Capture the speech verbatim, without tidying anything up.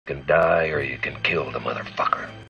You can die or you can kill the motherfucker.